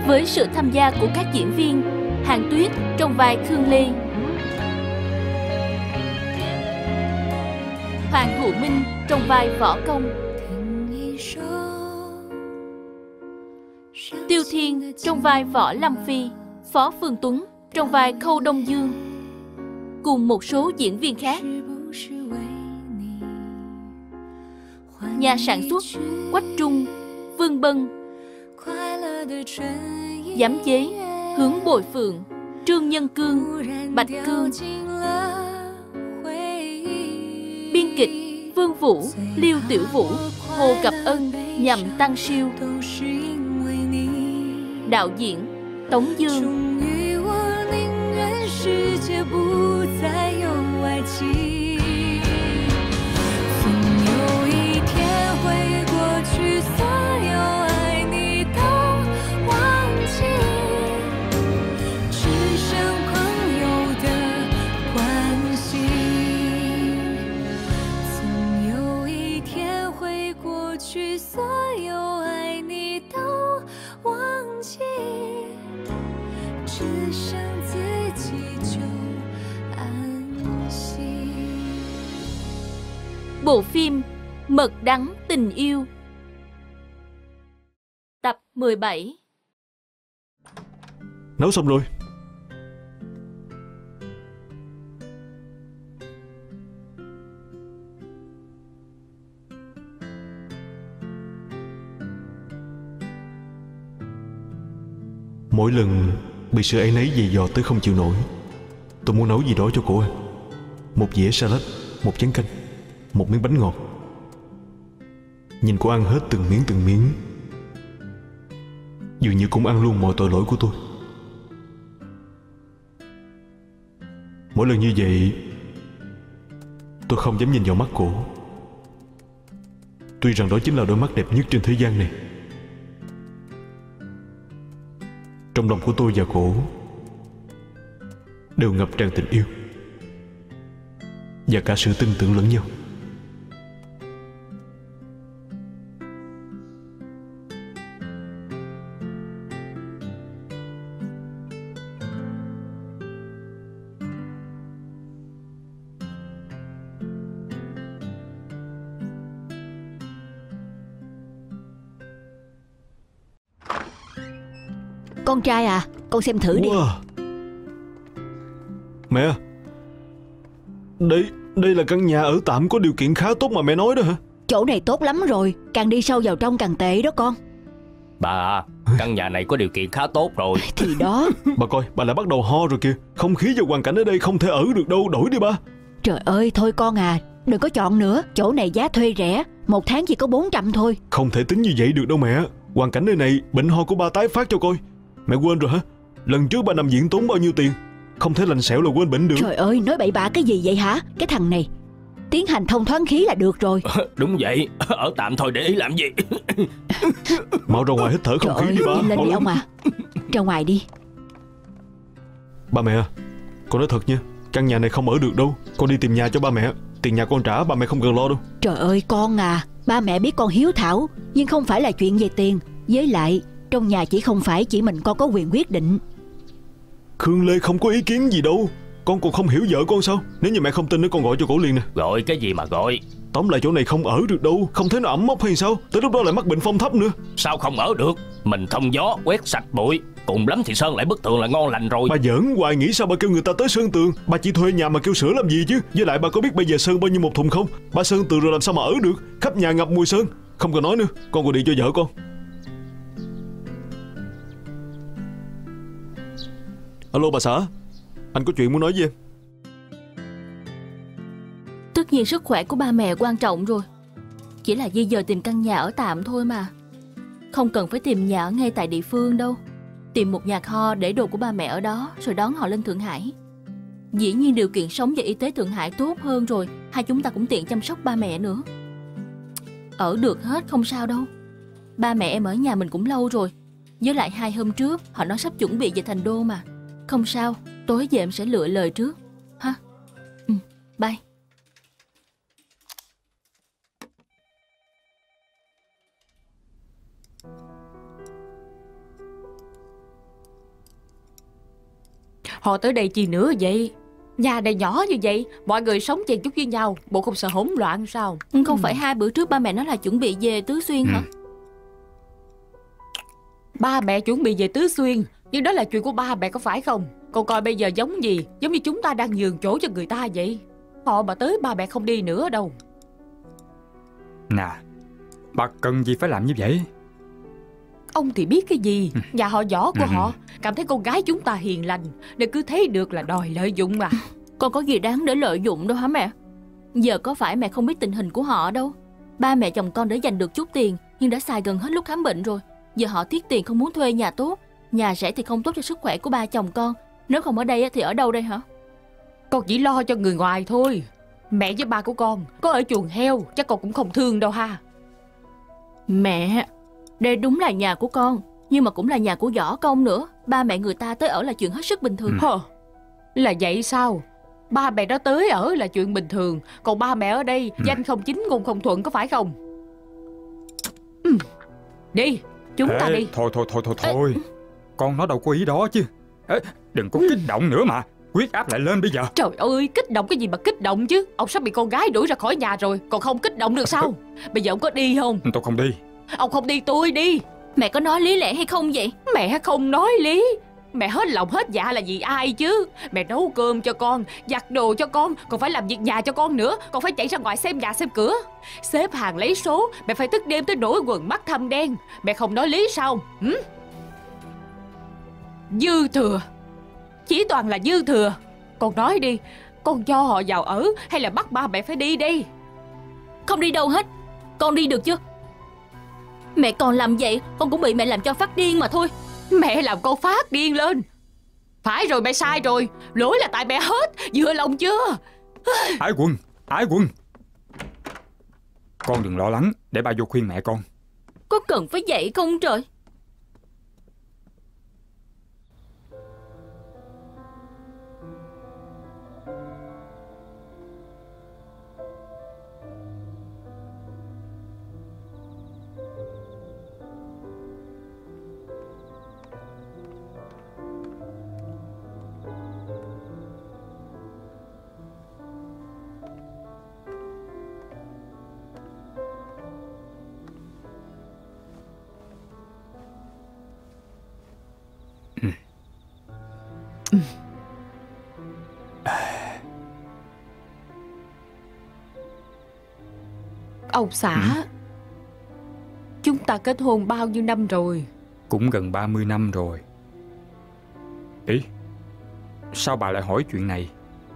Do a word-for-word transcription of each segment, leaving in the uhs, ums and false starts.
với sự tham gia của các diễn viên Hàn Tuyết trong vai Khương Lê, Hoàng Hữu Minh trong vai Võ Công, Tiêu Thiên trong vai Võ Lâm Phi, Phó Phương Tuấn trong vai Khâu Đông Dương, cùng một số diễn viên khác. Nhà sản xuất Quách Trung, Vương Bân. Giám chế Hướng Bồi Phượng, Trương Nhân Cương, Bạch Cương. Biên kịch Vương Vũ, Liêu Tiểu Vũ, Hồ Cập Ân, Nhậm Tăng Siêu. Đạo diễn Tống Dương. Bộ phim Mật Đắng Tình Yêu. Tập mười bảy. Nấu xong rồi. Mỗi lần bị sự áy náy dày dò tới không chịu nổi, tôi muốn nấu gì đó cho cô ăn. Một dĩa salad, một chén canh, một miếng bánh ngọt. Nhìn cô ăn hết từng miếng từng miếng, dường như cũng ăn luôn mọi tội lỗi của tôi. Mỗi lần như vậy, tôi không dám nhìn vào mắt cô. Tuy rằng đó chính là đôi mắt đẹp nhất trên thế gian này. Trong lòng của tôi và cô đều ngập tràn tình yêu và cả sự tin tưởng lẫn nhau. Con trai à, con xem thử đi. Wow. Mẹ, đây đây là căn nhà ở tạm có điều kiện khá tốt mà mẹ nói đó hả? Chỗ này tốt lắm rồi, càng đi sâu vào trong càng tệ đó con. Bà à, căn nhà này có điều kiện khá tốt rồi. Thì đó. Bà coi, bà lại bắt đầu ho rồi kìa. Không khí và hoàn cảnh ở đây không thể ở được đâu, đổi đi ba. Trời ơi, thôi con à, đừng có chọn nữa. Chỗ này giá thuê rẻ, một tháng chỉ có bốn trăm thôi. Không thể tính như vậy được đâu mẹ. Hoàn cảnh nơi này, bệnh ho của ba tái phát cho coi. Mẹ quên rồi hả? Lần trước ba nằm viện tốn bao nhiêu tiền? Không thể lành xẹo là quên bệnh được. Trời ơi, nói bậy bạ cái gì vậy hả? Cái thằng này tiến hành thông thoáng khí là được rồi. Đúng vậy, ở tạm thôi để ý làm gì. Mau ra ngoài hít thở không Trời khí ơi, đi ba. lên đi ông à. Ra ngoài đi. Ba mẹ, con nói thật nha, căn nhà này không ở được đâu. Con đi tìm nhà cho ba mẹ. Tiền nhà con trả, ba mẹ không cần lo đâu. Trời ơi con à, ba mẹ biết con hiếu thảo, nhưng không phải là chuyện về tiền. Với lại trong nhà chỉ không phải chỉ mình con có quyền quyết định. Khương Lê không có ý kiến gì đâu. Con còn không hiểu vợ con sao? Nếu như mẹ không tin nữa con gọi cho cổ liền nè. Gọi cái gì mà gọi? Tóm lại chỗ này không ở được đâu. Không thấy nó ẩm mốc hay sao? Tới lúc đó lại mắc bệnh phong thấp nữa. Sao không ở được? Mình thông gió, quét sạch bụi, cùng lắm thì sơn lại bức tường là ngon lành rồi. Bà giỡn hoài, nghĩ sao bà kêu người ta tới sơn tường? Bà chỉ thuê nhà mà kêu sửa làm gì chứ? Với lại bà có biết bây giờ sơn bao nhiêu một thùng không? Bà sơn tường rồi làm sao mà ở được? Khắp nhà ngập mùi sơn. Không cần nói nữa, con gọi điện cho vợ con. Alo bà xã, anh có chuyện muốn nói với em. Tất nhiên sức khỏe của ba mẹ quan trọng rồi. Chỉ là di dời tìm căn nhà ở tạm thôi mà. Không cần phải tìm nhà ở ngay tại địa phương đâu. Tìm một nhà kho để đồ của ba mẹ ở đó, rồi đón họ lên Thượng Hải. Dĩ nhiên điều kiện sống và y tế Thượng Hải tốt hơn rồi, hai chúng ta cũng tiện chăm sóc ba mẹ nữa. Ở được hết không sao đâu. Ba mẹ em ở nhà mình cũng lâu rồi. Với lại hai hôm trước họ nói sắp chuẩn bị về thành đô mà. Không sao, tối về em sẽ lựa lời trước ha. Ừ, bye. Họ tới đây chi nữa vậy? Nhà này nhỏ như vậy, mọi người sống chèn chúc với nhau, bộ không sợ hỗn loạn sao? Không phải hai bữa trước ba mẹ nói là chuẩn bị về Tứ Xuyên hả? Ba mẹ chuẩn bị về Tứ Xuyên, nhưng đó là chuyện của ba mẹ có phải không? Còn coi bây giờ giống gì? Giống như chúng ta đang nhường chỗ cho người ta vậy. Họ mà tới ba mẹ không đi nữa đâu. Nè, bà cần gì phải làm như vậy? Ông thì biết cái gì? Nhà họ võ của họ cảm thấy con gái chúng ta hiền lành, nên cứ thấy được là đòi lợi dụng mà. Con có gì đáng để lợi dụng đâu hả mẹ? Giờ có phải mẹ không biết tình hình của họ đâu. Ba mẹ chồng con đã dành được chút tiền, nhưng đã xài gần hết lúc khám bệnh rồi. Giờ họ tiếc tiền không muốn thuê nhà tốt. Nhà rẻ thì không tốt cho sức khỏe của ba chồng con. Nếu không ở đây thì ở đâu đây hả? Con chỉ lo cho người ngoài thôi. Mẹ với ba của con có ở chuồng heo, chắc con cũng không thương đâu ha. Mẹ, đây đúng là nhà của con, nhưng mà cũng là nhà của Võ Công nữa. Ba mẹ người ta tới ở là chuyện hết sức bình thường. Ừ. Hờ, là vậy sao? Ba mẹ đó tới ở là chuyện bình thường, còn ba mẹ ở đây ừ. danh không chính ngôn không thuận, có phải không? Ừ. Đi, chúng Ê, ta đi. Thôi thôi thôi thôi thôi Ê. Con nó đâu có ý đó chứ. Ê, đừng có kích động nữa mà. Huyết áp lại lên bây giờ. Trời ơi, kích động cái gì mà kích động chứ. Ông sắp bị con gái đuổi ra khỏi nhà rồi, còn không kích động được sao? Bây giờ ông có đi không? Tôi không đi. Ông không đi tôi đi. Mẹ có nói lý lẽ hay không vậy? Mẹ không nói lý. Mẹ hết lòng hết dạ là vì ai chứ? Mẹ nấu cơm cho con, giặt đồ cho con, còn phải làm việc nhà cho con nữa. Còn phải chạy ra ngoài xem nhà xem cửa, xếp hàng lấy số. Mẹ phải thức đêm tới nỗi quần mắt thâm đen. Mẹ không nói lý sao? Hử? Dư thừa, chỉ toàn là dư thừa. Con nói đi, con cho họ vào ở hay là bắt ba mẹ phải đi đi? Không đi đâu hết. Con đi được chưa? Mẹ còn làm vậy, con cũng bị mẹ làm cho phát điên mà thôi. Mẹ làm con phát điên lên. Phải rồi, mẹ sai rồi. Lỗi là tại mẹ hết. Vừa lòng chưa? Ái Quân, Ái Quân, con đừng lo lắng, để ba vô khuyên mẹ con. Có cần phải vậy không trời? Ông xã, ừ. chúng ta kết hôn bao nhiêu năm rồi? Cũng gần ba mươi năm rồi. Ý, sao bà lại hỏi chuyện này?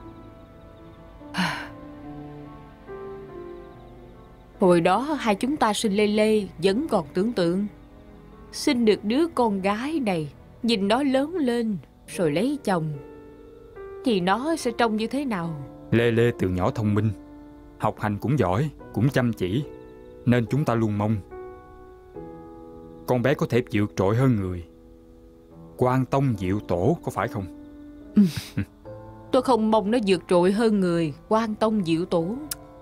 Hồi đó hai chúng ta sinh Lê Lê vẫn còn tưởng tượng. Sinh được đứa con gái này, nhìn nó lớn lên rồi lấy chồng thì nó sẽ trông như thế nào? Lê Lê từ nhỏ thông minh, học hành cũng giỏi, cũng chăm chỉ, nên chúng ta luôn mong con bé có thể vượt trội hơn người. Quan tông diệu tổ, có phải không? Ừ. Tôi không mong nó vượt trội hơn người, quan tông diệu tổ.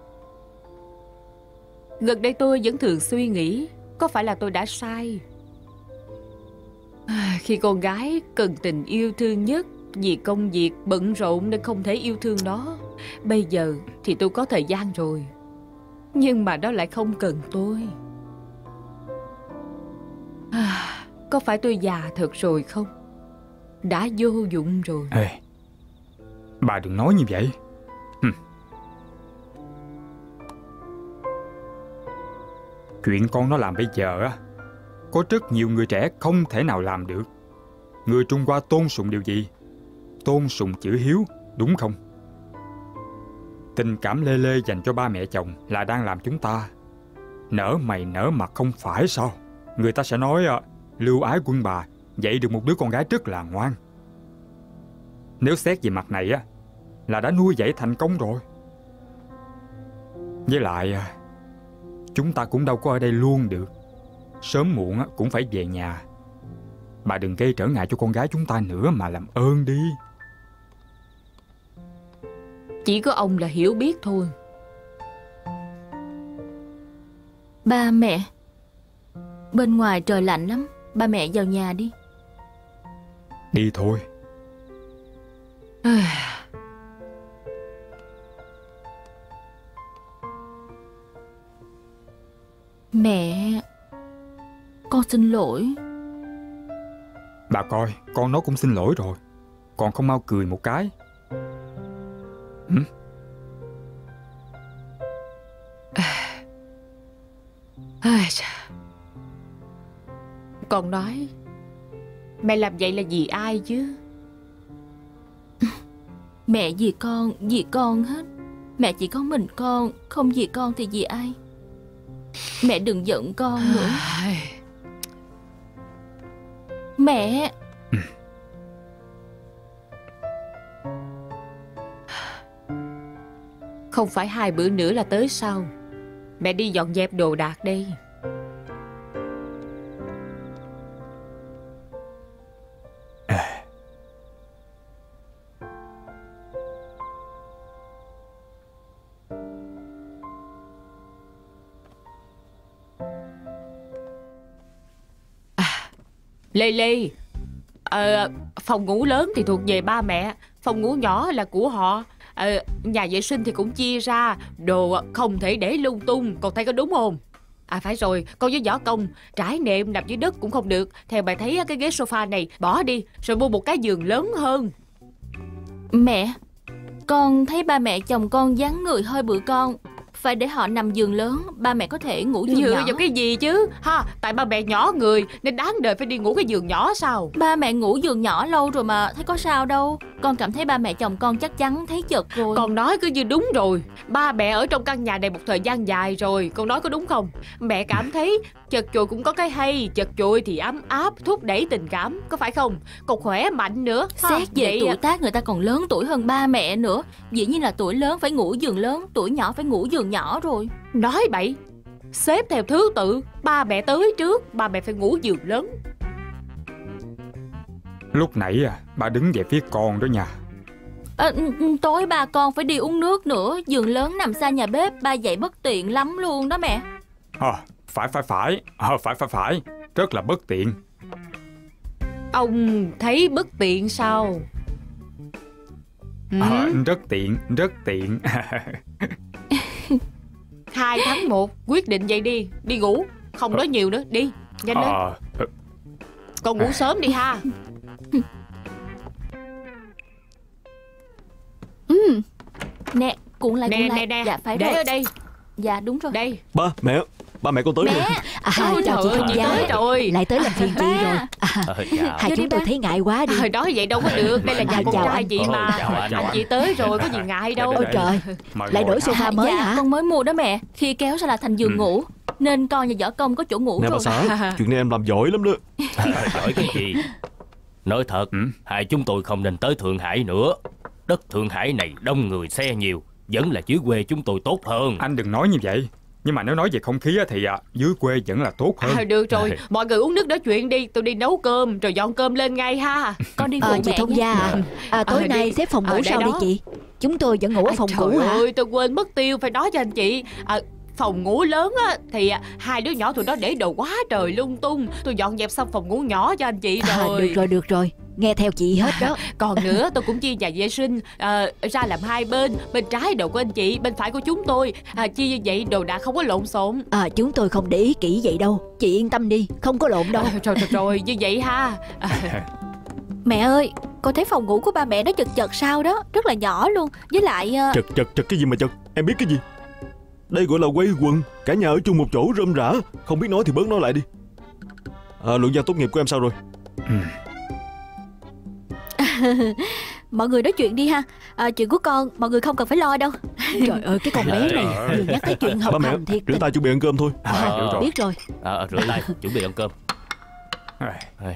Gần đây tôi vẫn thường suy nghĩ, có phải là tôi đã sai? Khi con gái cần tình yêu thương nhất, vì công việc bận rộn nên không thể yêu thương nó. Bây giờ thì tôi có thời gian rồi, nhưng mà nó lại không cần tôi. À, có phải tôi già thật rồi không? Đã vô dụng rồi. Ê, bà đừng nói như vậy. Hừm. Chuyện con nó làm bây giờ á, có rất nhiều người trẻ không thể nào làm được. Người Trung Hoa tôn sùng điều gì? Tôn sùng chữ hiếu, đúng không? Tình cảm Lê Lê dành cho ba mẹ chồng là đang làm chúng ta nở mày nở mặt, không phải sao? Người ta sẽ nói Lưu Ái Quân bà dạy được một đứa con gái rất là ngoan. Nếu xét về mặt này á, là đã nuôi dạy thành công rồi. Với lại chúng ta cũng đâu có ở đây luôn được, sớm muộn á cũng phải về nhà. Bà đừng gây trở ngại cho con gái chúng ta nữa mà làm ơn đi. Chỉ có ông là hiểu biết thôi. Ba mẹ, bên ngoài trời lạnh lắm, ba mẹ vào nhà đi. Đi thôi. Mẹ, con xin lỗi. Bà coi, con nó cũng xin lỗi rồi, còn không mau cười một cái. Hử? Con nói mẹ làm vậy là vì ai chứ? Mẹ vì con, vì con hết. Mẹ chỉ có mình con, không vì con thì vì ai? Mẹ đừng giận con nữa. Mẹ. Không phải hai bữa nữa là tới sau. Mẹ đi dọn dẹp đồ đạc đây. Lê Lê, ờ, phòng ngủ lớn thì thuộc về ba mẹ, phòng ngủ nhỏ là của họ. ờ, Nhà vệ sinh thì cũng chia ra, đồ không thể để lung tung, con thấy có đúng không? À phải rồi, con với Võ Công trải nệm nằm dưới đất cũng không được. Theo bà thấy cái ghế sofa này bỏ đi, rồi mua một cái giường lớn hơn. Mẹ, con thấy ba mẹ chồng con dáng người hơi bự con, phải để họ nằm giường lớn, ba mẹ có thể ngủ giường Dựa nhỏ. vào cái gì chứ ha? Tại ba mẹ nhỏ người nên đáng đời phải đi ngủ cái giường nhỏ sao? Ba mẹ ngủ giường nhỏ lâu rồi mà, thấy có sao đâu. Con cảm thấy ba mẹ chồng con chắc chắn thấy chật rồi. Con nói cứ như đúng rồi. Ba mẹ ở trong căn nhà này một thời gian dài rồi, con nói có đúng không? Mẹ cảm thấy chật chội cũng có cái hay, chật chội thì ấm áp, thúc đẩy tình cảm, có phải không? Còn khỏe mạnh nữa ha? Xét về Vậy tuổi à? tác người ta còn lớn tuổi hơn ba mẹ nữa. Dĩ nhiên là tuổi lớn phải ngủ giường lớn, tuổi nhỏ phải ngủ giường nhỏ rồi. Nói bậy. Xếp theo thứ tự, ba mẹ tới trước, ba mẹ phải ngủ giường lớn. Lúc nãy à, bà đứng về phía con đó nha. À, tối ba con phải đi uống nước nữa, giường lớn nằm xa nhà bếp, ba dậy bất tiện lắm luôn đó mẹ. À, phải phải phải, à, phải phải phải, rất là bất tiện. Ông thấy bất tiện sao? À, Ừ. rất tiện, rất tiện. Hai tháng một, quyết định vậy đi, đi ngủ, không nói nhiều nữa, đi, nhanh lên. À, Con ngủ sớm đi ha. Ừ. Nè, cuộn lại, Nè cuộn lại. nè nè, Dạ phải để rồi. ở đây, Dạ đúng rồi. đây. Ba, mẹ, ba mẹ con tới rồi. Mẹ. À, Ôi chào chị trời ơi, Thông chị gia, tới rồi. lại tới làm phiền chị Ba. rồi. À, Ờ, chào. hai Vô chúng đi tôi ba. thấy ngại quá đi. Thời đó vậy đâu có được, đây là nhà À, con chào trai anh. chị Ồ, mà. chào anh, chào Anh anh. chị tới rồi, có gì ngại đâu. Ôi trời, mời lại ngồi. đổi sofa mới dạ, hả? con mới mua đó mẹ. Khi kéo ra là thành giường Ừ. ngủ, nên con và Võ Công có chỗ ngủ Nè rồi. bà xã, chuyện này em làm giỏi lắm đó. À, giỏi cái gì? Nói thật, Ừ. hai chúng tôi không nên tới Thượng Hải nữa. Đất Thượng Hải này đông người xe nhiều, vẫn là dưới quê chúng tôi tốt hơn. Anh đừng nói như vậy. Nhưng mà nếu nói về không khí á, thì à, dưới quê vẫn là tốt hơn. À, được rồi, mọi người uống nước nói chuyện đi, tôi đi nấu cơm rồi dọn cơm lên ngay ha. Con đi Ờ, phụ chị mẹ Thông nha. gia à, à tối Ờ, nay đi. xếp phòng Ờ, ngủ đây sao đi đó. chị? Chúng tôi vẫn ngủ ở À, phòng cũ trời hả? ơi, tôi quên mất tiêu phải nói cho anh chị. À, phòng ngủ lớn á thì à, hai đứa nhỏ tụi nó để đồ quá trời lung tung. Tôi dọn dẹp xong phòng ngủ nhỏ cho anh chị À, rồi. được rồi, được rồi. Nghe theo chị hết đó. Còn nữa tôi cũng chia nhà vệ sinh à, ra làm hai bên. Bên trái đồ của anh chị, bên phải của chúng tôi. à, Chia như vậy đồ đạc không có lộn xộn. À, chúng tôi không để ý kỹ vậy đâu. Chị yên tâm đi, không có lộn đâu. à, Rồi rồi rồi, như vậy ha. à, Mẹ ơi, con thấy phòng ngủ của ba mẹ nó chật chật sao đó, rất là nhỏ luôn. Với lại ờ, Chật chật chật cái gì mà chật, em biết cái gì? Đây gọi là quây quần, cả nhà ở chung một chỗ rơm rã. Không biết nói thì bớt nói lại đi. À, luận văn tốt nghiệp của em sao rồi? Ừ. mọi người nói chuyện đi ha. À, chuyện của con mọi người không cần phải lo đâu. Trời ơi, cái con bé này vừa nhắc tới chuyện học Ba mẹ, hành thiệt rửa tình. tay chuẩn bị ăn cơm thôi. À, Ờ. được rồi. Biết rồi. À, rửa tay, chuẩn bị ăn cơm. À, Ai.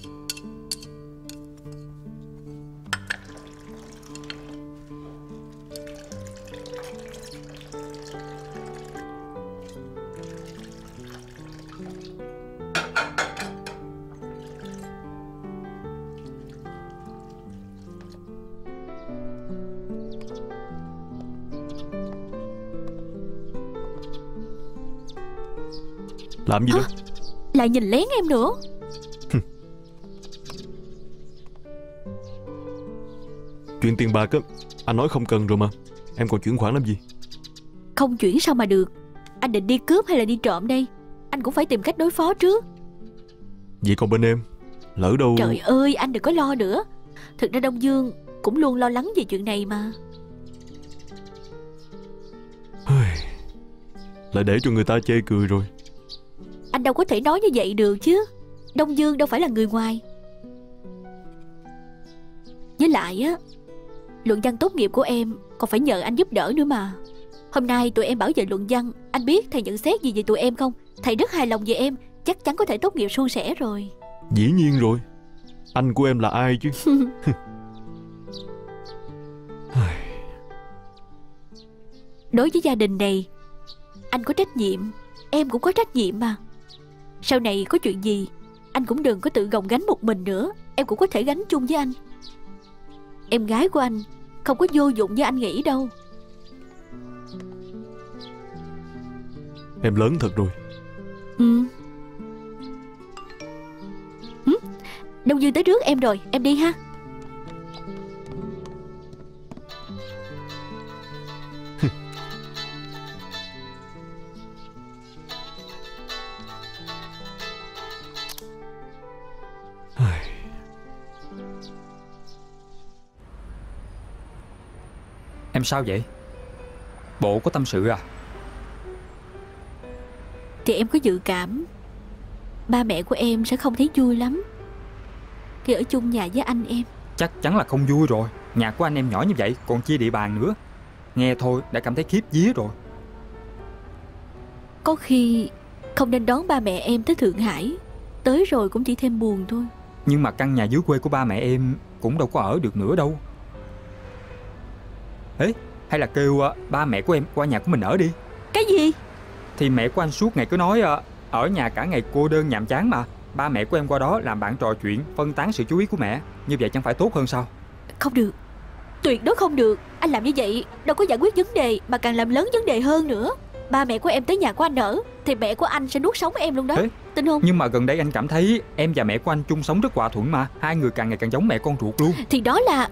Làm gì đó? Lại nhìn lén em nữa. Chuyện tiền bạc á, anh nói không cần rồi mà. Em còn chuyển khoản làm gì? Không chuyển sao mà được. Anh định đi cướp hay là đi trộm đây? Anh cũng phải tìm cách đối phó trước. Vậy còn bên em, lỡ đâu... Trời ơi, anh đừng có lo nữa. Thực ra Đông Dương cũng luôn lo lắng về chuyện này mà. Lại để cho người ta chê cười rồi. Anh đâu có thể nói như vậy được chứ. Đông Dương đâu phải là người ngoài. Với lại á, luận văn tốt nghiệp của em còn phải nhờ anh giúp đỡ nữa mà. Hôm nay tụi em bảo vệ luận văn, anh biết thầy nhận xét gì về tụi em không? Thầy rất hài lòng về em, chắc chắn có thể tốt nghiệp suôn sẻ rồi. Dĩ nhiên rồi. Anh của em là ai chứ? Đối với gia đình này, anh có trách nhiệm, em cũng có trách nhiệm mà. Sau này có chuyện gì, anh cũng đừng có tự gồng gánh một mình nữa. Em cũng có thể gánh chung với anh. Em gái của anh không có vô dụng như anh nghĩ đâu. Em lớn thật rồi. Ừ. ừ. Đông Dương tới trước em rồi, em đi ha. Em sao vậy? Bộ có tâm sự à? Thì em có dự cảm ba mẹ của em sẽ không thấy vui lắm khi ở chung nhà với anh em. Chắc chắn là không vui rồi. Nhà của anh em nhỏ như vậy, còn chia địa bàn nữa. Nghe thôi đã cảm thấy khiếp vía rồi. Có khi không nên đón ba mẹ em tới Thượng Hải. Tới rồi cũng chỉ thêm buồn thôi. Nhưng mà căn nhà dưới quê của ba mẹ em cũng đâu có ở được nữa đâu. Ê, hay là kêu uh, ba mẹ của em qua nhà của mình ở đi. Cái gì? Thì mẹ của anh suốt ngày cứ nói uh, ở nhà cả ngày cô đơn nhàm chán mà. Ba mẹ của em qua đó làm bạn trò chuyện, phân tán sự chú ý của mẹ. Như vậy chẳng phải tốt hơn sao? Không được, tuyệt đối không được. Anh làm như vậy đâu có giải quyết vấn đề, mà càng làm lớn vấn đề hơn nữa. Ba mẹ của em tới nhà của anh ở thì mẹ của anh sẽ nuốt sống em luôn đó. Ê? Tin không? Nhưng mà gần đây anh cảm thấy em và mẹ của anh chung sống rất hòa thuận mà. Hai người càng ngày càng giống mẹ con ruột luôn. Thì đó là...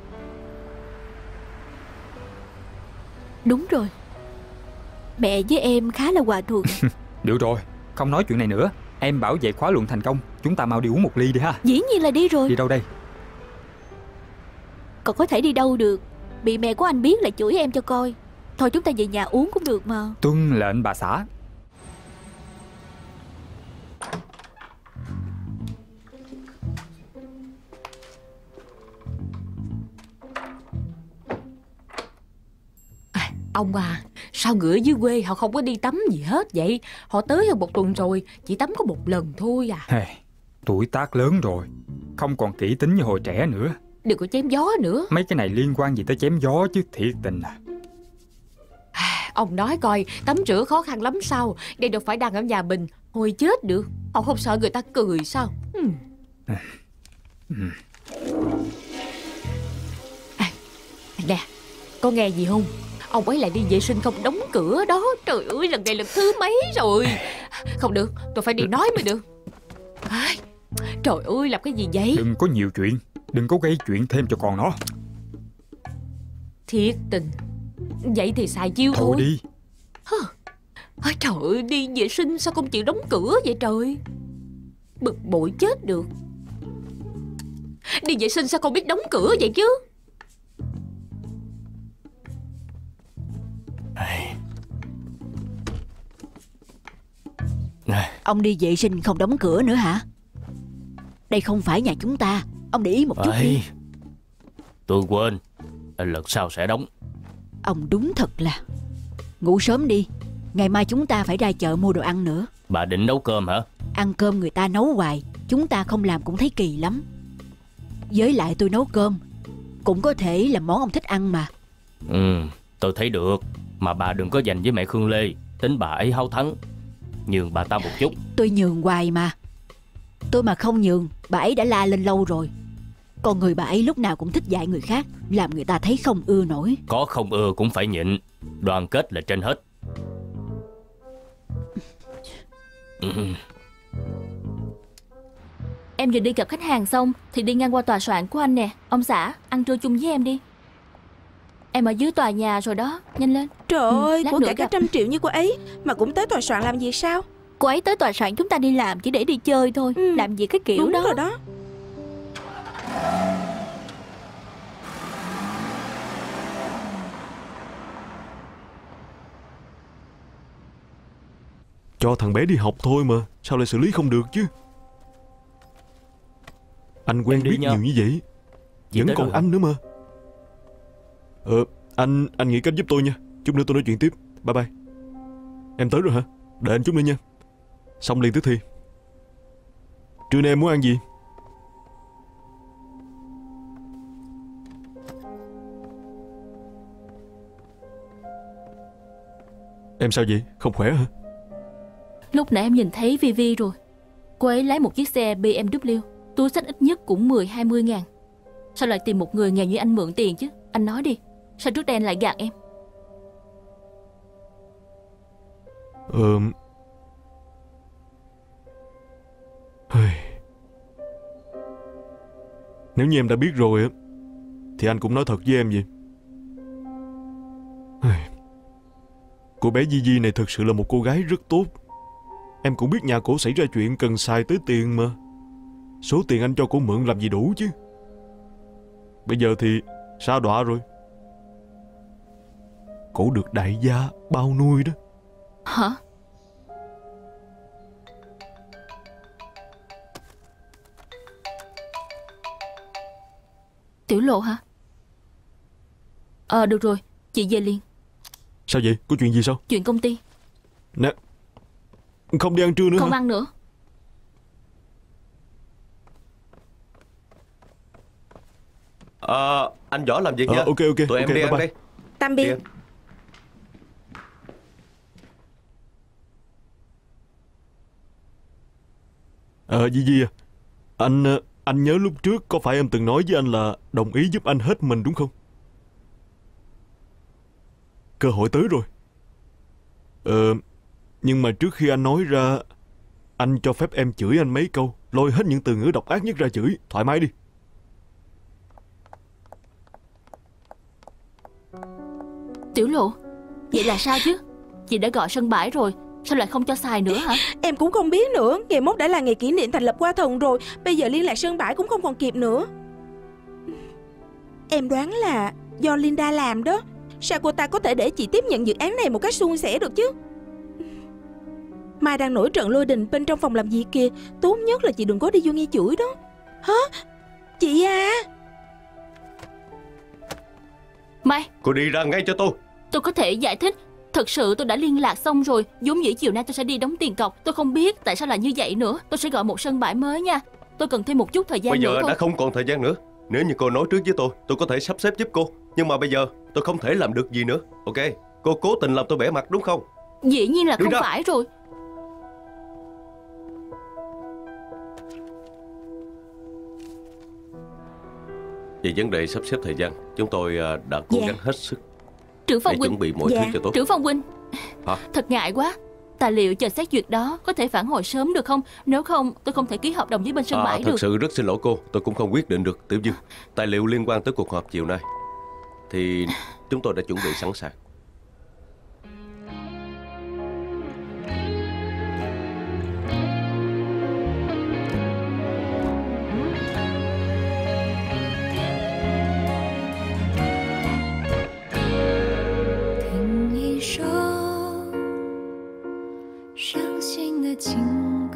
Đúng rồi, mẹ với em khá là hòa thuận. Được rồi, không nói chuyện này nữa. Em bảo vệ khóa luận thành công, chúng ta mau đi uống một ly đi ha. Dĩ nhiên là đi rồi. Đi đâu đây? Còn có thể đi đâu được, bị mẹ của anh biết là chửi em cho coi. Thôi chúng ta về nhà uống cũng được mà. Tuân lệnh bà xã. Ông à, sao người ở dưới quê họ không có đi tắm gì hết vậy? Họ tới hơn một tuần rồi, chỉ tắm có một lần thôi à. Hey, tuổi tác lớn rồi, không còn kỹ tính như hồi trẻ nữa. Đừng có chém gió nữa. Mấy cái này liên quan gì tới chém gió chứ, thiệt tình à. Ông nói coi, tắm rửa khó khăn lắm sao? Đây đâu phải đang ở nhà mình, hồi chết được. Ông không sợ người ta cười sao? Ừ. À, nè, có nghe gì không? Ông ấy lại đi vệ sinh không đóng cửa đó. Trời ơi, lần này lần thứ mấy rồi. Không được, tôi phải đi nói mới được. À, trời ơi, làm cái gì vậy? Đừng có nhiều chuyện, đừng có gây chuyện thêm cho con nó. Thiệt tình. Vậy thì xài chiêu thôi. Thôi đi. À, trời ơi, đi vệ sinh sao không chịu đóng cửa vậy trời? Bực bội chết được. Đi vệ sinh sao không biết đóng cửa vậy chứ? Ông đi vệ sinh không đóng cửa nữa hả? Đây không phải nhà chúng ta. Ông để ý một chút đi. Tôi quên, lần sau sẽ đóng. Ông đúng thật là. Ngủ sớm đi, ngày mai chúng ta phải ra chợ mua đồ ăn nữa. Bà định nấu cơm hả? Ăn cơm người ta nấu hoài, chúng ta không làm cũng thấy kỳ lắm. Với lại tôi nấu cơm cũng có thể là món ông thích ăn mà. Ừ, tôi thấy được. Mà bà đừng có giành với mẹ Khương Lê. Tính bà ấy háo thắng. Nhường bà ta một chút. Tôi nhường hoài mà. Tôi mà không nhường, bà ấy đã la lên lâu rồi. Còn người bà ấy lúc nào cũng thích dạy người khác, làm người ta thấy không ưa nổi. Có không ưa cũng phải nhịn. Đoàn kết là trên hết. Em vừa đi gặp khách hàng xong thì đi ngang qua tòa soạn của anh nè. Ông xã, ăn trưa chung với em đi. Em ở dưới tòa nhà rồi đó, nhanh lên. Trời Ừ, ơi, lát của nữa cải cả gặp. trăm triệu như cô ấy mà cũng tới tòa soạn làm gì sao? Cô ấy tới tòa soạn chúng ta đi làm chỉ để đi chơi thôi. Ừ, Làm gì cái kiểu Đúng đó. rồi đó. Cho thằng bé đi học thôi mà, sao lại xử lý không được chứ? Anh quen Em đi biết nha. nhiều như vậy, Chị vẫn tới còn rồi hả? anh nữa mà. Ờ, anh anh nghĩ cách giúp tôi nha. Chút nữa tôi nói chuyện tiếp. Bye bye. Em tới rồi hả? Đợi anh chút nữa nha. Xong liền tới thi. Trưa nay em muốn ăn gì? Em sao vậy? Không khỏe hả? Lúc nãy em nhìn thấy Vivi rồi. Cô ấy lái một chiếc xe bê em vê túi xách ít nhất cũng mười hai mươi ngàn. Sao lại tìm một người nghèo như anh mượn tiền chứ? Anh nói đi, sao trước đây anh lại gạt em? Ờ... Hơi... Nếu như em đã biết rồi á thì anh cũng nói thật với em vậy. Hơi... Cô bé Di Di này thực sự là một cô gái rất tốt. Em cũng biết nhà cổ xảy ra chuyện cần xài tới tiền mà. Số tiền anh cho cổ mượn làm gì đủ chứ. Bây giờ thì sa đọa rồi. Cổ được đại gia bao nuôi đó. Hả? Tiểu Lộ hả? Ờ được rồi, chị về liền. Sao vậy? Có chuyện gì sao? Chuyện công ty. Nè, không đi ăn trưa nữa Không hả? ăn nữa. Ờ, anh Võ làm việc Ờ, nha. ok, ok, Tụi em ok, đi bye ăn bye. đây. Tạm Đi biệt. ăn. Ờ, Di Di à, anh ờ, anh nhớ lúc trước có phải em từng nói với anh là đồng ý giúp anh hết mình đúng không? Cơ hội tới rồi. Ờ, nhưng mà trước khi anh nói ra, anh cho phép em chửi anh mấy câu, lôi hết những từ ngữ độc ác nhất ra chửi, thoải mái đi. Tiểu Lộ, vậy là sao chứ? Chị đã gọi sân bãi rồi, sao lại không cho xài nữa hả? Em cũng không biết nữa. Ngày mốt đã là ngày kỷ niệm thành lập Hoa Thần rồi. Bây giờ liên lạc sân bãi cũng không còn kịp nữa. Em đoán là do Linda làm đó. Sao cô ta có thể để chị tiếp nhận dự án này một cách suôn sẻ được chứ? Mai đang nổi trận lôi đình bên trong phòng làm việc kìa. Tốt nhất là chị đừng có đi vô nghe chửi đó. Hả? Chị à? Mai, Cô đi ra ngay cho tôi. tôi có thể giải thích. Thật sự tôi đã liên lạc xong rồi. vốn dĩ chiều nay tôi sẽ đi đóng tiền cọc. Tôi không biết tại sao lại như vậy nữa. Tôi sẽ gọi một sân bãi mới nha. Tôi cần thêm một chút thời gian Bây nữa giờ thôi. đã không còn thời gian nữa. Nếu như cô nói trước với tôi, tôi có thể sắp xếp giúp cô. Nhưng mà bây giờ tôi không thể làm được gì nữa. Ok, cô cố tình làm tôi bẻ mặt đúng không? Dĩ nhiên là Đi không ra. phải rồi. Về vấn đề sắp xếp thời gian, chúng tôi à, đã cố Dạ. gắng hết sức Trưởng để phòng chuẩn huynh, bị mọi Dạ. thứ cho tốt. trưởng phòng huynh. Hả? Thật ngại quá. Tài liệu chờ xét duyệt đó có thể phản hồi sớm được không? Nếu không tôi không thể ký hợp đồng với bên sân À, bãi thật được. sự rất xin lỗi cô, tôi cũng không quyết định được. Tiểu Dương, tài liệu liên quan tới cuộc họp chiều nay thì chúng tôi đã chuẩn bị sẵn sàng. 听一首伤心的情歌，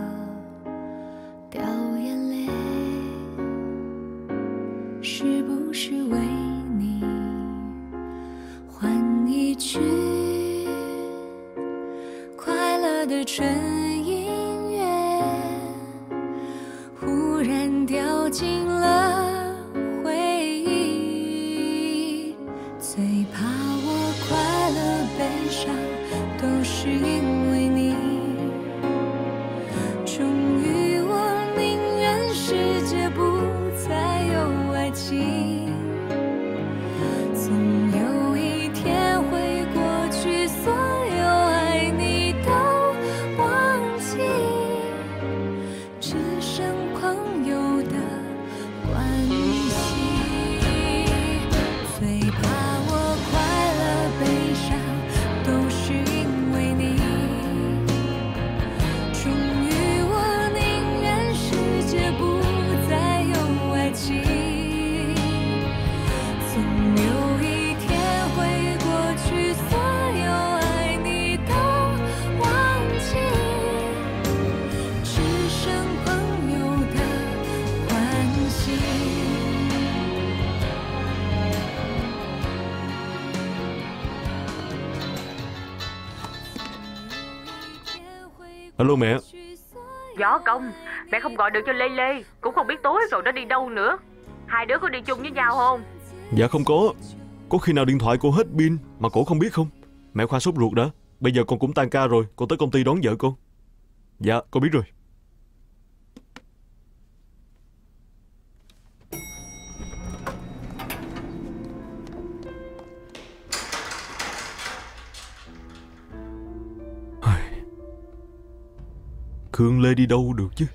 掉眼泪，是不是为你换一句快乐的纯音乐，忽然掉进了回忆。最怕我快乐悲伤都是因为你，终于我宁愿世界不再有爱情，总有一天会过去，所有爱你都忘记，只剩狂 Alo mẹ. Võ Công, mẹ không gọi được cho Lê Lê, cũng không biết tối rồi nó đi đâu nữa. Hai đứa có đi chung với nhau không? Dạ không có. Có khi nào điện thoại cô hết pin mà cổ không biết không? Mẹ khoan sốt ruột đã. Bây giờ con cũng tan ca rồi, con tới công ty đón vợ con. Dạ con biết rồi. Khương Lê đi đâu được chứ?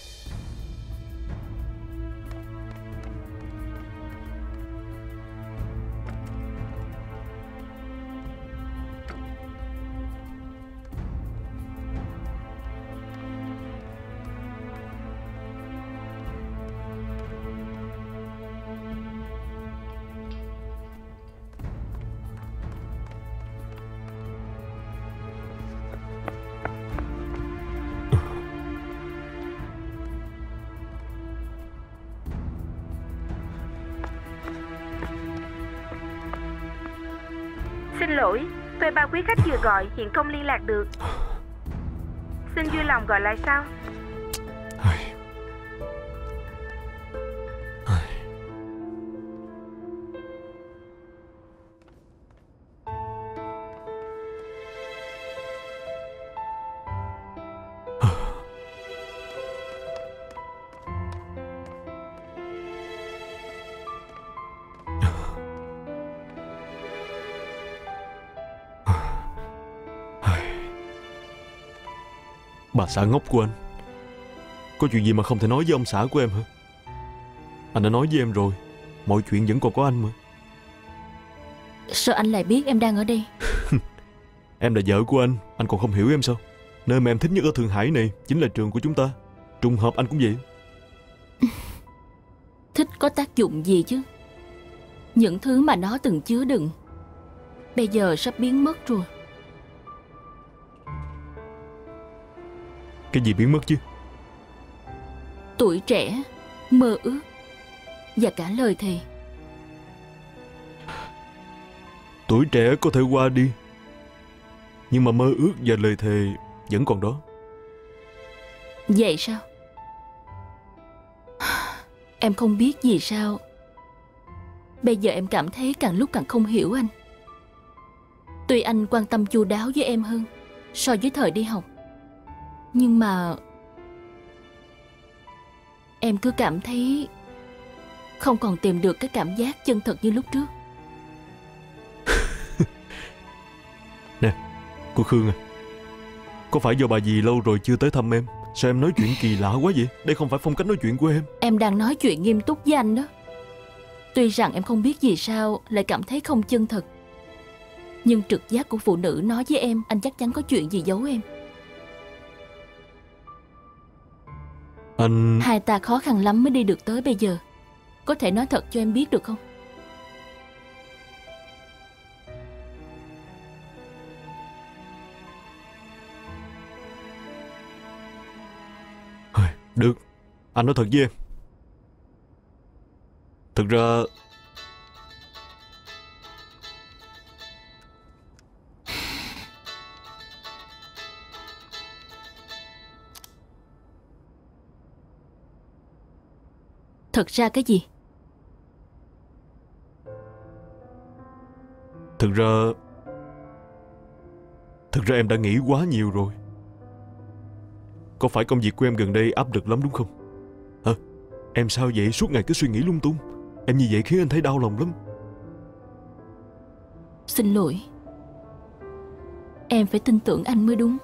Xin lỗi, thuê bao quý khách vừa gọi hiện không liên lạc được. Xin vui lòng gọi lại sau. Bà xã ngốc của anh, có chuyện gì mà không thể nói với ông xã của em hả? Anh đã nói với em rồi, mọi chuyện vẫn còn có anh mà. Sao anh lại biết em đang ở đây? Em là vợ của anh, anh còn không hiểu em sao? Nơi mà em thích nhất ở Thượng Hải này chính là trường của chúng ta. Trùng hợp anh cũng vậy. Thích có tác dụng gì chứ? Những thứ mà nó từng chứa đựng bây giờ sắp biến mất rồi. Cái gì biến mất chứ? Tuổi trẻ, mơ ước và cả lời thề. Tuổi trẻ có thể qua đi, nhưng mà mơ ước và lời thề vẫn còn đó. Vậy sao? Em không biết vì sao bây giờ em cảm thấy càng lúc càng không hiểu anh. Tuy anh quan tâm chu đáo với em hơn so với thời đi học, nhưng mà em cứ cảm thấy không còn tìm được cái cảm giác chân thật như lúc trước. Nè, cô Khương à, có phải do bà dì lâu rồi chưa tới thăm em? Sao em nói chuyện kỳ lạ quá vậy? Đây không phải phong cách nói chuyện của em. Em đang nói chuyện nghiêm túc với anh đó. Tuy rằng em không biết vì sao lại cảm thấy không chân thật, nhưng trực giác của phụ nữ nói với em anh chắc chắn có chuyện gì giấu em. Anh... Hai ta khó khăn lắm mới đi được tới bây giờ. Có thể nói thật cho em biết được không? Được, anh nói thật với em. Thực ra... Thật ra cái gì? Thực ra... Thực ra em đã nghĩ quá nhiều rồi. Có phải công việc của em gần đây áp lực lắm đúng không? Hả? Em sao vậy? Suốt ngày cứ suy nghĩ lung tung. Em như vậy khiến anh thấy đau lòng lắm. Xin lỗi. Em phải tin tưởng anh mới đúng.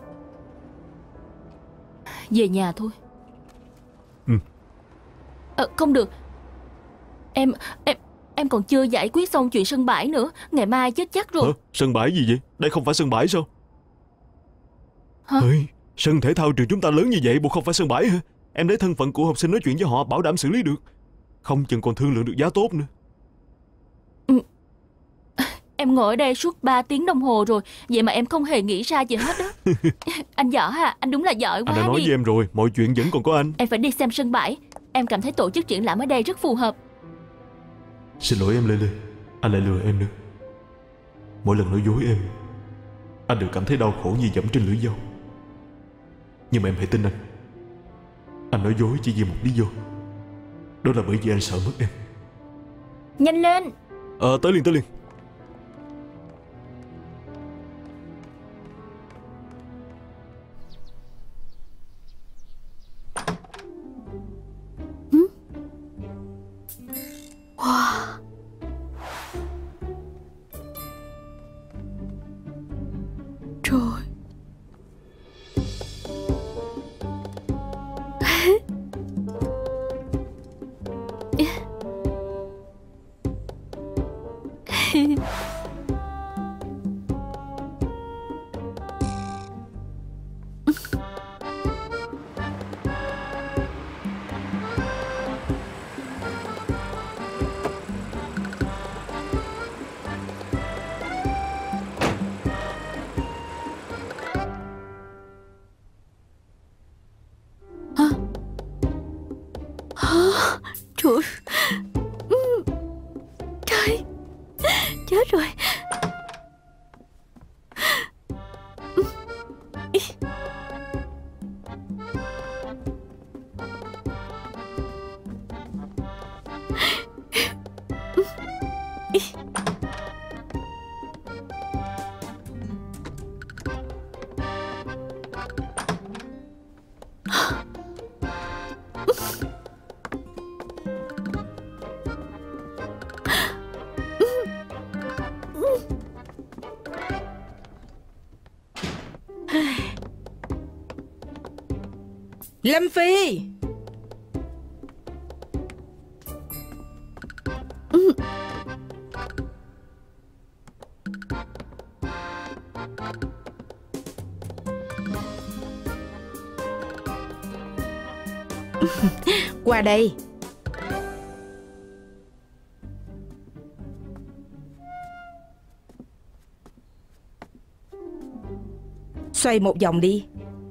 Về nhà thôi. Ừ. Ờ, không được. Em, em, em còn chưa giải quyết xong chuyện sân bãi nữa. Ngày mai chết chắc rồi. Hả? Sân bãi gì vậy? Đây không phải sân bãi sao? Hả? Ê, sân thể thao trường chúng ta lớn như vậy, bộ không phải sân bãi hả? Em lấy thân phận của học sinh nói chuyện với họ, bảo đảm xử lý được. Không chừng còn thương lượng được giá tốt nữa. Ừ. Em ngồi ở đây suốt ba tiếng đồng hồ rồi, vậy mà em không hề nghĩ ra gì hết đó. Anh giỏi hả? Anh đúng là giỏi quá. Anh đã nói đi. với em rồi, mọi chuyện vẫn còn có anh. Em phải đi xem sân bãi. Em cảm thấy tổ chức triển lãm ở đây rất phù hợp. Xin lỗi em Lê Lê, anh lại lừa em nữa. Mỗi lần nói dối em, anh đều cảm thấy đau khổ như dẫm trên lưỡi dao. Nhưng mà em hãy tin anh. Anh nói dối chỉ vì một lý do. Đó là bởi vì anh sợ mất em. Nhanh lên. Ờ tới liền tới liền. Wow. Trời. Trời. Trời. Chết rồi. Lâm Phi. Qua đây. Xoay một vòng đi.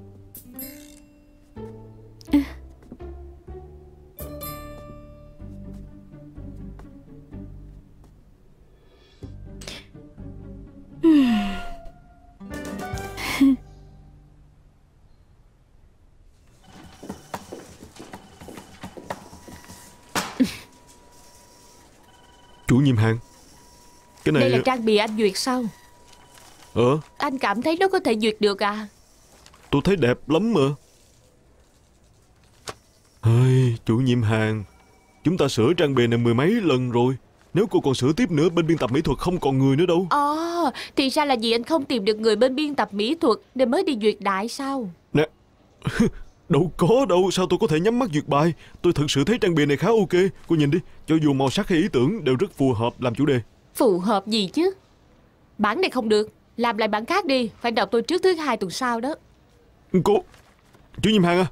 Chủ nhiệm Hàng, cái này... Đây là trang bìa anh duyệt sao? Ờ Anh cảm thấy nó có thể duyệt được à? Tôi thấy đẹp lắm mà. Ây, chủ nhiệm Hàng, chúng ta sửa trang bìa này mười mấy lần rồi. Nếu cô còn sửa tiếp nữa, bên biên tập mỹ thuật không còn người nữa đâu. Ồ, thì ra là vì anh không tìm được người bên biên tập mỹ thuật nên mới đi duyệt đại sao? Nè, đâu có đâu, sao tôi có thể nhắm mắt duyệt bài. Tôi thực sự thấy trang bìa này khá ok. Cô nhìn đi, cho dù màu sắc hay ý tưởng đều rất phù hợp làm chủ đề. Phù hợp gì chứ? Bản này không được, làm lại bản khác đi. Phải đọc tôi trước thứ hai tuần sau đó. Cô, chủ nhiệm Hàng à.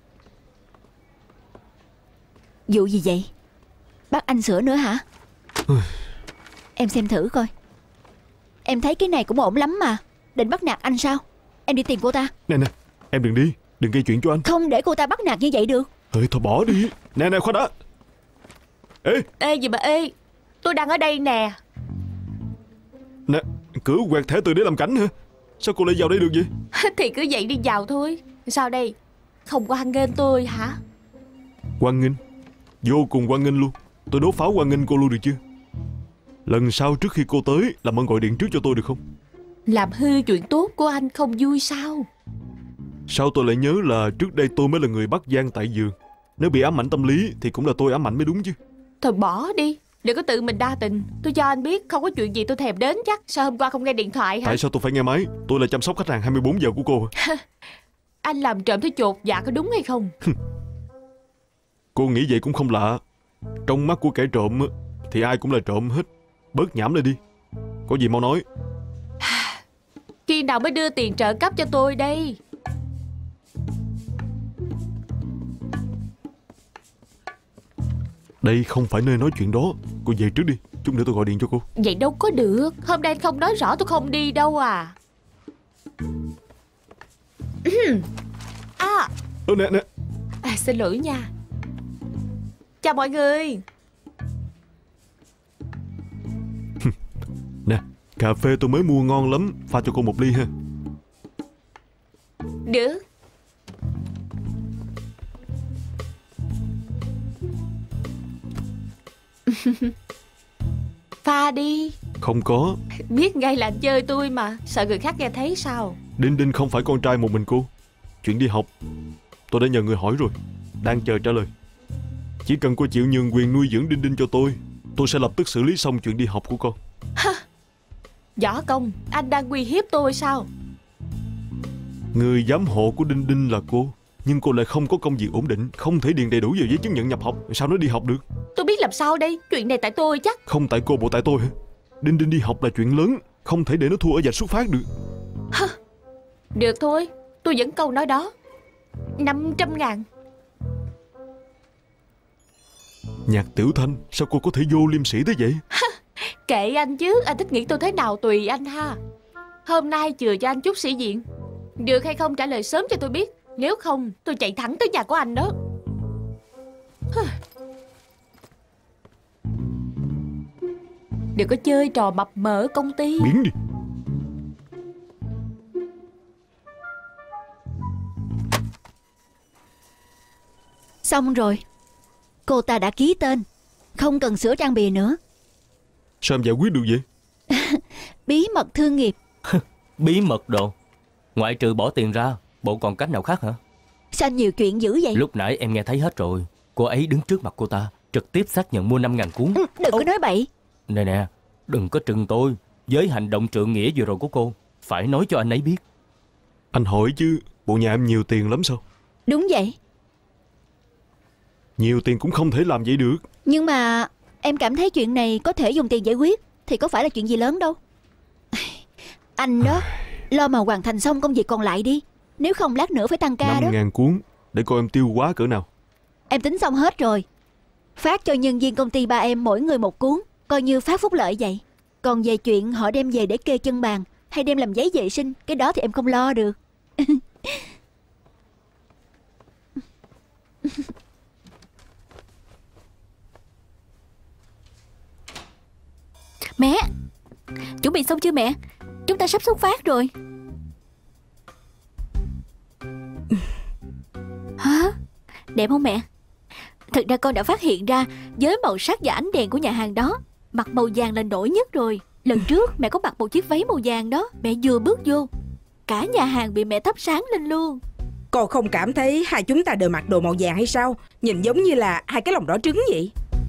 Vụ gì vậy? Bắt anh sửa nữa hả? Em xem thử coi. Em thấy cái này cũng ổn lắm mà. Định bắt nạt anh sao? Em đi tìm cô ta. Nè nè, em đừng đi, đừng gây chuyện cho anh. Không để cô ta bắt nạt như vậy được. Ê, thôi bỏ đi. Nè nè, khoan đã. Ê Ê gì mà ê, tôi đang ở đây nè. Nè, cửa quẹt thẻ từ để làm cảnh hả? Sao cô lại vào đây được vậy? Thì cứ vậy đi vào thôi. Sao đây? Không có hoan nghênh tôi hả? Hoan nghênh, vô cùng hoan nghênh luôn. Tôi đốt pháo hoan nghênh cô luôn được chưa? Lần sau trước khi cô tới, làm ơn gọi điện trước cho tôi được không? Làm hư chuyện tốt của anh không vui sao? Sao tôi lại nhớ là trước đây tôi mới là người bắt Giang tại giường. Nếu bị ám ảnh tâm lý thì cũng là tôi ám ảnh mới đúng chứ. Thôi bỏ đi, đừng có tự mình đa tình. Tôi cho anh biết không có chuyện gì tôi thèm đến chắc. Sao hôm qua không nghe điện thoại hả? Tại sao tôi phải nghe máy? Tôi là chăm sóc khách hàng hai mươi bốn giờ của cô. Anh làm trộm thấy chột dạ có đúng hay không? Cô nghĩ vậy cũng không lạ. Trong mắt của kẻ trộm thì ai cũng là trộm hết. Bớt nhảm lên đi. Có gì mau nói. Khi nào mới đưa tiền trợ cấp cho tôi đây? Đây không phải nơi nói chuyện đó. Cô về trước đi, chút nữa tôi gọi điện cho cô. Vậy đâu có được. Hôm nay anh không nói rõ tôi không đi đâu à. À, Ơ nè nè. à xin lỗi nha. Chào mọi người. Nè, cà phê tôi mới mua ngon lắm. Pha cho cô một ly ha. Được. Pha đi. Không có. Biết ngay là anh chơi tôi mà. Sợ người khác nghe thấy sao? Đinh Đinh không phải con trai một mình cô. Chuyện đi học tôi đã nhờ người hỏi rồi, đang chờ trả lời. Chỉ cần cô chịu nhường quyền nuôi dưỡng Đinh Đinh cho tôi, tôi sẽ lập tức xử lý xong chuyện đi học của con. Ha, Võ Công, anh đang uy hiếp tôi sao? Người giám hộ của Đinh Đinh là cô, nhưng cô lại không có công việc ổn định, không thể điền đầy đủ vào giấy chứng nhận nhập học. Sao nó đi học được? Tôi biết làm sao đây. Chuyện này tại tôi chắc. Không tại cô, bộ tại tôi hả? Đinh Đinh đi học là chuyện lớn, không thể để nó thua ở vạch xuất phát được. Hả? Được thôi, tôi vẫn câu nói đó. Năm trăm ngàn. Nhạc Tiểu Thanh, sao cô có thể vô liêm sỉ tới vậy? Kệ anh chứ, anh thích nghĩ tôi thế nào tùy anh ha. Hôm nay chừa cho anh chút sĩ diện. Được hay không trả lời sớm cho tôi biết. Nếu không tôi chạy thẳng tới nhà của anh đó. Đừng có chơi trò mập mờ ở công ty. Biến đi. Xong rồi. Cô ta đã ký tên, không cần sửa trang bìa nữa. Sao em giải quyết được vậy? Bí mật thương nghiệp. Bí mật đồ. Ngoại trừ bỏ tiền ra, bộ còn cách nào khác hả? Sao nhiều chuyện dữ vậy? Lúc nãy em nghe thấy hết rồi. Cô ấy đứng trước mặt cô ta, trực tiếp xác nhận mua năm ngàn cuốn. Ừ, đừng có nói bậy. Nè nè, đừng có trừng tôi. Với hành động trượng nghĩa vừa rồi của cô, phải nói cho anh ấy biết. Anh hỏi chứ, bộ nhà em nhiều tiền lắm sao? Đúng vậy. Nhiều tiền cũng không thể làm vậy được. Nhưng mà em cảm thấy chuyện này có thể dùng tiền giải quyết, thì có phải là chuyện gì lớn đâu. Anh đó, lo mà hoàn thành xong công việc còn lại đi. Nếu không lát nữa phải tăng ca đó. Năm ngàn cuốn, để coi em tiêu quá cỡ nào. Em tính xong hết rồi. Phát cho nhân viên công ty ba em mỗi người một cuốn, coi như phát phúc lợi vậy. Còn về chuyện họ đem về để kê chân bàn hay đem làm giấy vệ sinh, cái đó thì em không lo được. Mẹ, chuẩn bị xong chưa mẹ? Chúng ta sắp xuất phát rồi. Hả? Đẹp không mẹ? Thực ra con đã phát hiện ra với màu sắc và ánh đèn của nhà hàng đó, mặc màu vàng là nổi nhất rồi. Lần trước mẹ có mặc một chiếc váy màu vàng đó, mẹ vừa bước vô, cả nhà hàng bị mẹ thắp sáng lên luôn. Con không cảm thấy hai chúng ta đều mặc đồ màu vàng hay sao? Nhìn giống như là hai cái lòng đỏ trứng vậy.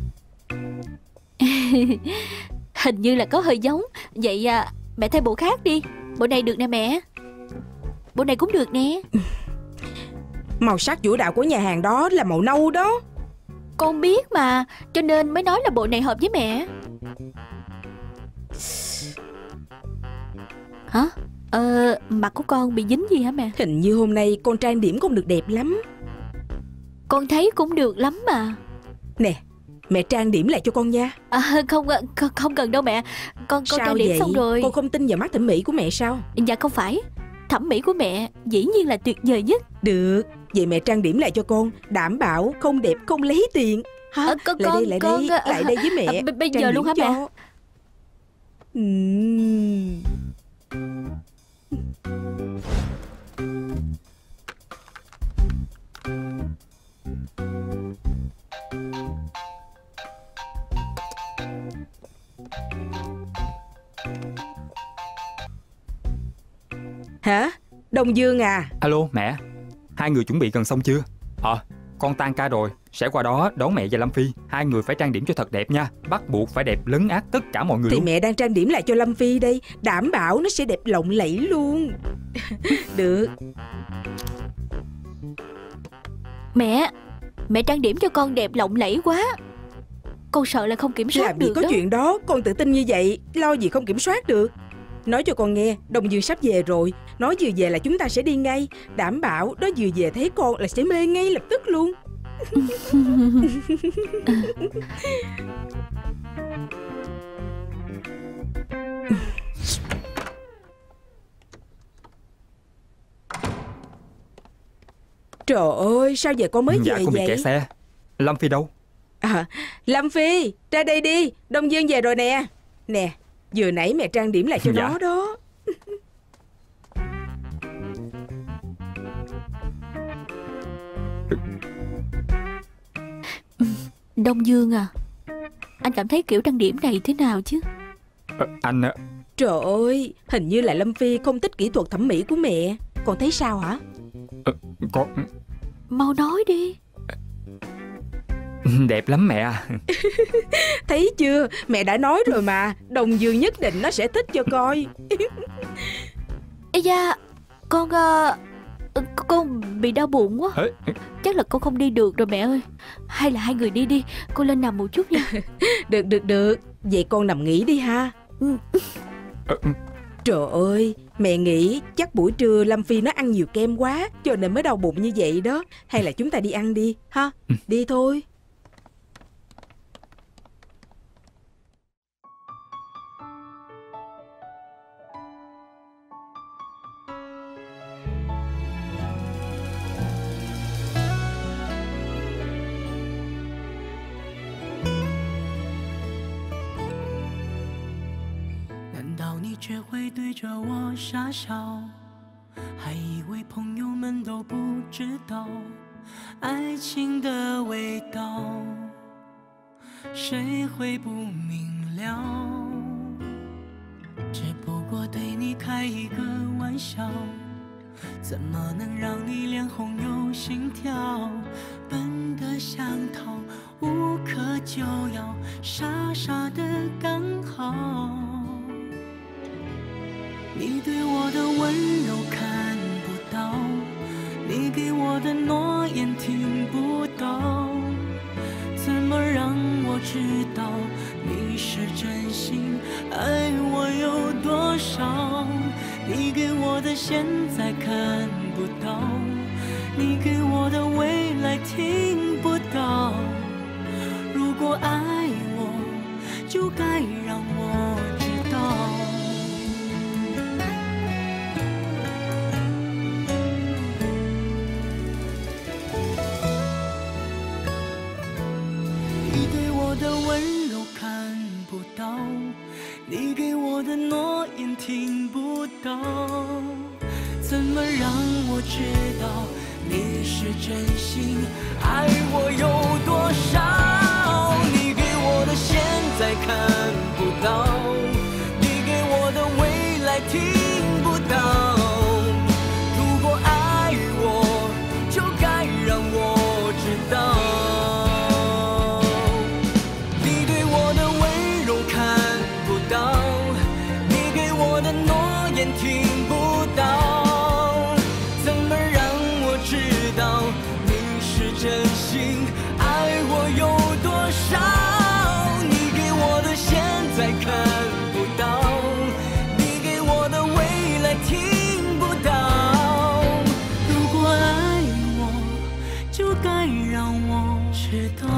Hình như là có hơi giống. Vậy à, mẹ thay bộ khác đi. Bộ này được nè mẹ. Bộ này cũng được nè. Màu sắc chủ đạo của nhà hàng đó là màu nâu đó. Con biết mà, cho nên mới nói là bộ này hợp với mẹ. Hả? Ờ, mặt của con bị dính gì hả mẹ? Hình như hôm nay con trang điểm không được đẹp lắm. Con thấy cũng được lắm mà. Nè, mẹ trang điểm lại cho con nha. À, không, không không cần đâu mẹ. Con con Sao trang điểm vậy? xong rồi. Con không tin vào mắt thẩm mỹ của mẹ sao? Dạ không phải. Thẩm mỹ của mẹ dĩ nhiên là tuyệt vời nhất. Được, vậy mẹ trang điểm lại cho con, đảm bảo không đẹp không lấy tiền. Hả? À, con, lại con, đây, lại con, đây, à, lại đây với mẹ. À, bây trang giờ điểm luôn hả cho. mẹ? Uhm. Hả? Đông Dương à? Alo mẹ, hai người chuẩn bị gần xong chưa? Ờ, à, con tan ca rồi, sẽ qua đó đón mẹ và Lâm Phi. Hai người phải trang điểm cho thật đẹp nha, bắt buộc phải đẹp lấn át tất cả mọi người Thì luôn. mẹ đang trang điểm lại cho Lâm Phi đây, đảm bảo nó sẽ đẹp lộng lẫy luôn. Được. Mẹ, mẹ trang điểm cho con đẹp lộng lẫy quá. Con sợ là không kiểm soát Làm gì được có đó. chuyện đó, con tự tin như vậy, lo gì không kiểm soát được. Nói cho con nghe, Đông Dương sắp về rồi. Nói vừa về là chúng ta sẽ đi ngay. Đảm bảo nó vừa về thấy con là sẽ mê ngay lập tức luôn. Trời ơi, sao giờ con mới Dạ về con bị vậy? kẹt xe. Lâm Phi đâu? À, Lâm Phi, ra đây đi, Đông Dương về rồi nè. Nè, vừa nãy mẹ trang điểm lại cho Dạ. nó đó. Đông Dương à, Anh cảm thấy kiểu trang điểm này thế nào chứ? à, Anh à, Trời ơi, hình như là Lâm Phi không thích kỹ thuật thẩm mỹ của mẹ. Con thấy sao hả? à, Con Mau nói đi. đẹp lắm mẹ à. Thấy chưa, mẹ đã nói rồi mà. Đồng Dương nhất định nó sẽ thích cho coi. Ê da, con uh, con bị đau bụng quá. Chắc là con không đi được rồi mẹ ơi. Hay là hai người đi đi, con lên nằm một chút nha. Được được được, vậy con nằm nghỉ đi ha. Trời ơi, mẹ nghĩ chắc buổi trưa Lâm Phi nó ăn nhiều kem quá cho nên mới đau bụng như vậy đó. Hay là chúng ta đi ăn đi ha. Đi thôi. 你却会对着我傻笑，还以为朋友们都不知道爱情的味道，谁会不明了？只不过对你开一个玩笑，怎么能让你脸红又心跳？笨得像逃，无可救药，傻傻的刚好。你对我的温柔看不到，你给我的诺言听不到，怎么让我知道你是真心爱我有多少？你给我的现在看不到，你给我的未来听不到。如果爱我，就该让我知道。的温柔看不到，你给我的诺言听不到，怎么让我知道你是真心爱我有多少？你给我的现在看不到，你给我的未来听不到。如果爱我，就该让我知道。听不到，怎么让我知道你是真心爱我有多少？你给我的现在看不到，你给我的未来听不到。如果爱我，就该让我知道。